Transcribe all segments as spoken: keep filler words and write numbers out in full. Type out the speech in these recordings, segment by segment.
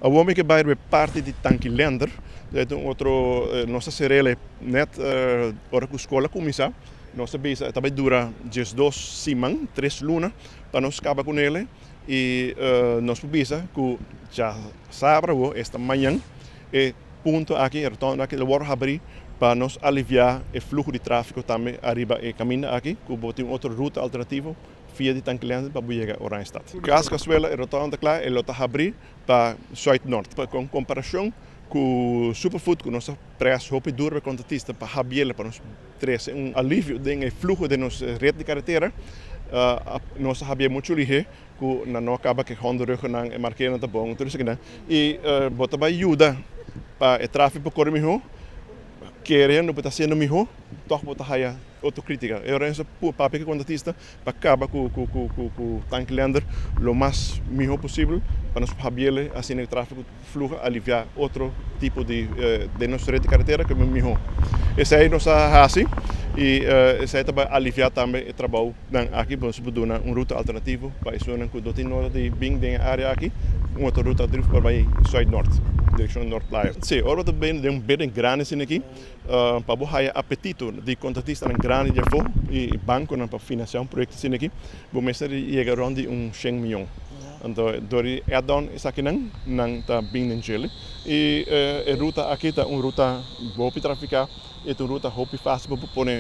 A homem que vai ver parte de Tanquilander, é um outro, nossa serele net, uh, hora que a escola começa, nossa bisa também dura dois semanas, três lunas, para nós acabar com ele e uh, nós bisa que já sábado esta manhã e ponto aqui, retorno aqui, o vamos abrir para nos aliviar o fluxo de tráfego também arriba e caminho aqui, que tem outra ruta alternativa via de Tanquilander para chegar a Randstad. Caso que a escola retorna claro, ele está abrir para Zuid-Norte, com comparação com o superfood, que nós preço hope duro contratista para abrir para nós trazer um alívio do fluxo de nossa rede de carretera. Uh, nós sabemos muito ligeiro que não acaba que Honda ruggen na marqueira tá bom, tudo isso aqui, né? E uh, bota vai ajuda para o tráfego correr melhor, querendo para sendo melhor, toch bota haya autocrítica. Eu penso que o papel que contratista para acabar com com com com Tanquilander lo mais melhor possível para nós abrir assim o tráfego fluxo aliviar outro tipo de uh, de nossa rede de carretera que é melhor. Esse aí nossa assim e uh, esse aí vai aliviar também o trabalho aqui vamos dar uma ruta alternativa para isso não que do tem de bem de área aqui uma outra ruta alternativa para ir Zuid-Norte, direção Norte Playa. Sim, agora também tem um bem grande assim aqui uh, para botar apetito de contratista em grande já for e banco para financiar um projeto assim aqui, vamos chegar a um cem milhões. Então, dari add-on is aqui não, não está bem em Chile e uh, a ruta aqui está uma ruta boa para traficar, é uma ruta hope fácil para pôr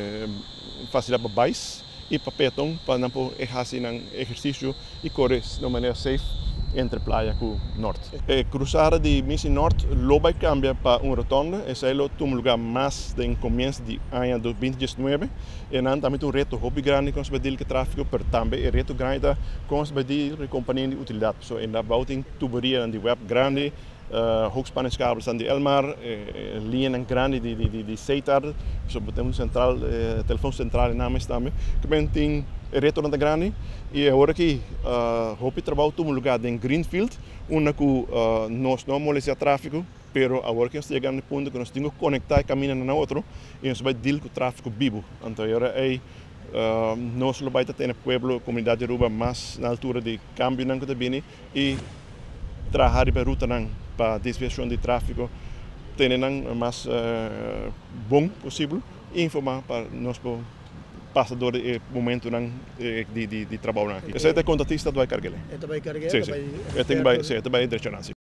uh, facilidade para bikes e para peatão para não poder fazer exercício e correr de maneira safe entre praia e norte. A cruzada de Missy Norte logo cambia para uma rotonda, esse é um lugar mais de começo de ano dois mil e dezenove e não também um reto hobby grande com os bedil que tráfego, mas também é reto grande com os bedil de companhia de utilidade. So in da bouting tuberia de web grande, uh, hoogspanningskabels aan de Elmar, uh, linjen grande de de de de Cetar, so temos central, uh, telefoon central na mes também, que bem tem retorno da grande e agora que uh, hope trabalho um lugar em Greenfield, onde que uh, nós não molesta tráfego, pero agora que nós chegamos no ponto que nós temos que conectar e caminhar na outro e nós vai deal com o tráfego vivo. Então agora é uh, nós vai ter no pueblo, comunidade de Aruba, mais na altura de câmbio não que também e trabalhar para ruta não para desviação de tráfego, ter o mais uh, bom possível e informar para nós passador e momento nang de de de trabalho aqui. Esse é o contratista do vai carregar. É também carregar. Sim, sim. É também, sim, é também direcionado.